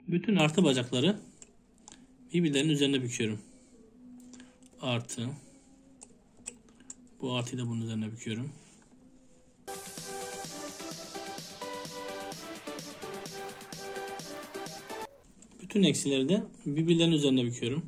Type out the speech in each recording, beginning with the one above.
Bütün artı bacakları birbirlerinin üzerine büküyorum. Artı. Bu artıyı da bunun üzerine büküyorum. Bütün eksileri de birbirlerinin üzerine büküyorum.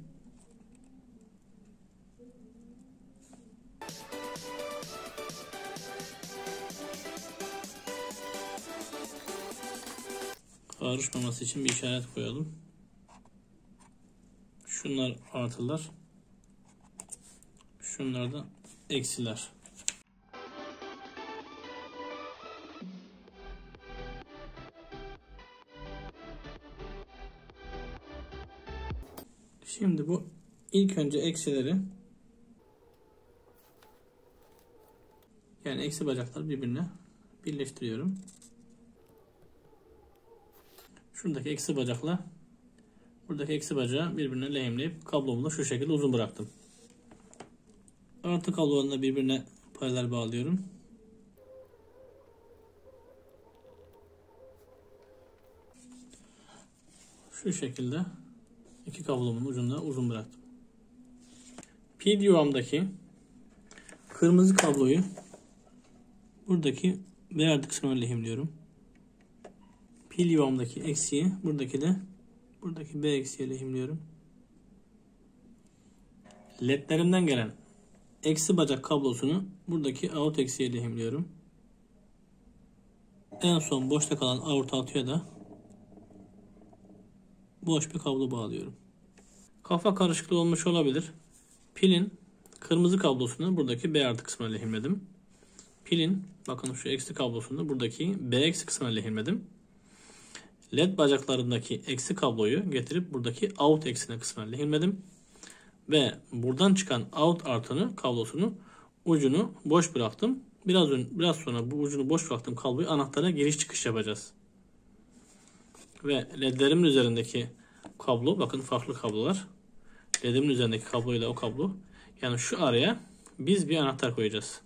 Karışmaması için bir işaret koyalım. Şunlar artılar. Şunlar da eksiler. Şimdi bu ilk önce eksileri, yani eksi bacaklar birbirine birleştiriyorum. Şuradaki eksi bacakla buradaki eksi bacağı birbirine lehimleyip kablomu da şu şekilde uzun bıraktım. Artı kablolarını da birbirine paralel bağlıyorum. Şu şekilde iki kablomun ucunda uzun bıraktım. Pil yuvamdaki kırmızı kabloyu buradaki B kısmına lehimliyorum. Pil yuvamdaki eksiği buradaki B eksiğe lehimliyorum. LED'lerimden gelen eksi bacak kablosunu buradaki out eksiğe lehimliyorum. En son boşta kalan out altıya da boş bir kablo bağlıyorum. Kafa karışıklığı olmuş olabilir. Pilin kırmızı kablosunu buradaki B artı kısmına lehimledim. Pilin bakın şu eksi kablosunu buradaki B eksi kısmına lehimledim. LED bacaklarındaki eksi kabloyu getirip buradaki out eksine kısmına lehimledim. Ve buradan çıkan out artını kablosunu ucunu boş bıraktım. Biraz sonra bu ucunu boş bıraktığım kabloyu anahtara giriş çıkış yapacağız. Ve ledlerimin üzerindeki kablo, bakın farklı kablolar. LED'imin üzerindeki kabloyla o kablo. Yani şu araya biz bir anahtar koyacağız.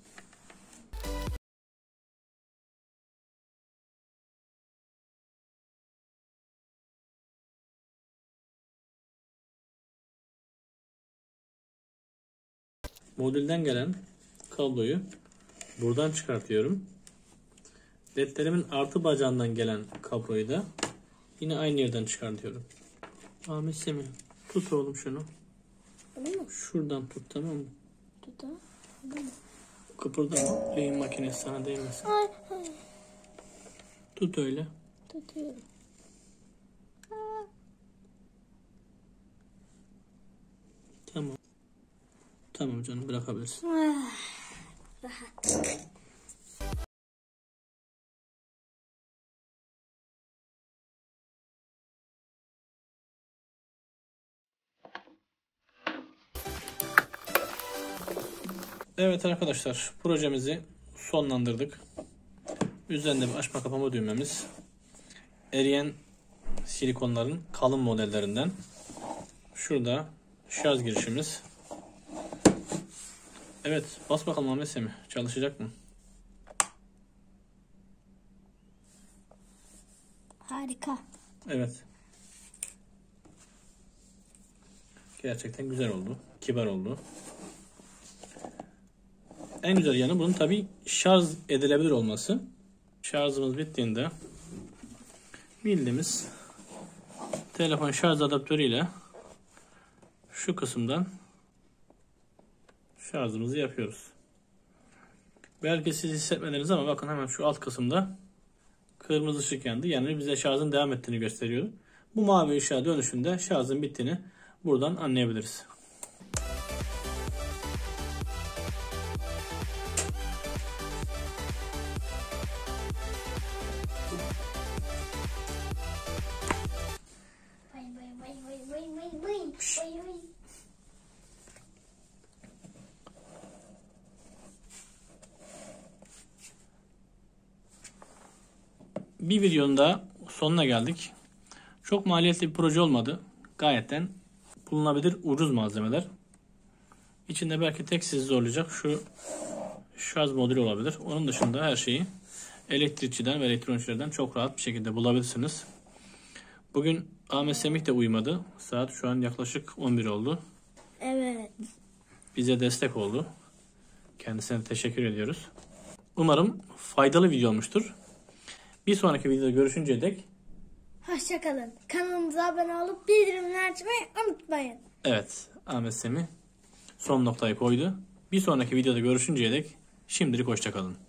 Modülden gelen kabloyu buradan çıkartıyorum. LED'lerimin artı bacağından gelen kabloyu da yine aynı yerden çıkartıyorum. Ahmet Semih, tut oğlum şunu. Şuradan tut, tamam mı? Tutalım. Kıpırdama. Lehim makinesi sana değmesin. Ay. Tut öyle. Tutuyorum. Tamam. Tamam canım, bırakabilirsin. Rahat. Evet arkadaşlar, projemizi sonlandırdık. Üzerinde bir açma kapama düğmemiz. Eriyen silikonların kalın modellerinden. Şurada şarj girişimiz. Evet, bas bakalım Ahmet Semih. Çalışacak mı? Harika. Evet. Gerçekten güzel oldu. Kibar oldu. En güzel yanı bunun tabi şarj edilebilir olması. Şarjımız bittiğinde bildiğimiz telefon şarj adaptörü ile şu kısımdan şarjımızı yapıyoruz. Belki siz hissetmediniz ama bakın hemen şu alt kısımda kırmızı ışık yandı. Yani bize şarjın devam ettiğini gösteriyor. Bu mavi ışığa dönüşünde şarjın bittiğini buradan anlayabiliriz. Bir videonun da sonuna geldik. Çok maliyetli bir proje olmadı. Gayetten bulunabilir ucuz malzemeler. İçinde belki tek sizi zorlayacak şu şarj modülü olabilir. Onun dışında her şeyi elektrikçiden ve elektronikçilerden çok rahat bir şekilde bulabilirsiniz. Bugün Ahmet Semih de uyumadı. Saat şu an yaklaşık 11 oldu. Evet. Bize destek oldu. Kendisine de teşekkür ediyoruz. Umarım faydalı video olmuştur. Bir sonraki videoda görüşünceye dek Hoşçakalın. Kanalımıza abone olup bildirimleri açmayı unutmayın. evet, Ahmet Semih son noktayı koydu. Bir sonraki videoda görüşünceye dek şimdilik hoşçakalın.